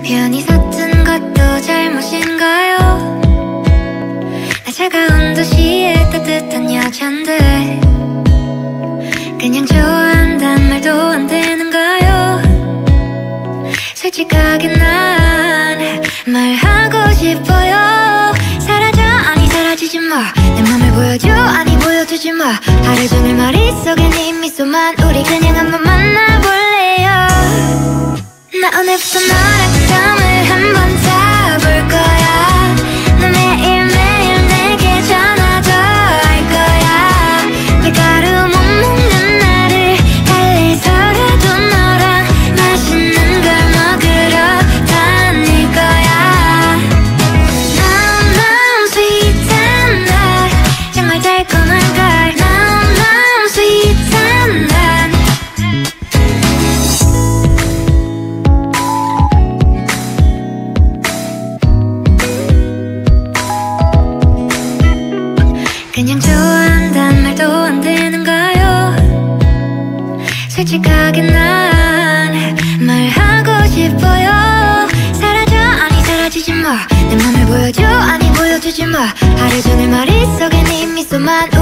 편히 섰던 것도 잘못인가요? 나 차가운 도시의 따뜻한 여잔데 그냥 좋아한단 말도 안 되는가요? 솔직하게 난 말하고 싶어요. 사라져 아니 사라지지 마. 내 맘을 보여줘 아니 보여주지 마. 하루 종일 머릿속에 네 미소만. 우리 그냥 한번 만나볼래요. 나 오늘부터 너랑 썸을 한번 타볼 거야. 너 매일매일 내게 전화도 할 거야. 밀가루 못 먹는 나를 달래서라도 너랑 맛있는 걸 먹으러 다닐 거야. 너무 sweet한 날 정말 달콤한 걸. 너무 sweet한 날 그냥 좋아한단 말도 안 되는가요? 솔직하게 난 말하고 싶어요. 사라져 아니 사라지지 마. 내 맘을 보여줘 아니 보여주지 마. 하루 종일 머릿속에 네 미소만.